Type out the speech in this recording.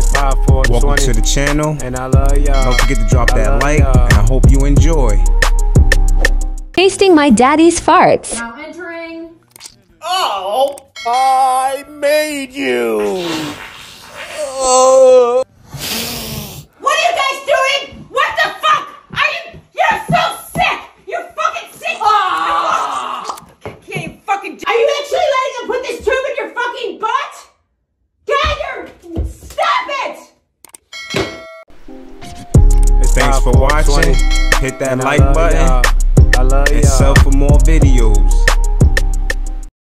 Welcome to the channel, and I love y'all. Don't forget to drop that like, and I hope you enjoy. Tasting my daddy's farts. Now entering. Oh, I made you. What are you guys doing? What the fuck? You're so sick. You're fucking sick. Can't fucking. Are you actually letting him put this tube in your fucking butt? God, stop it. Thanks for watching. Hit that like button I love y'all. and sub for more videos.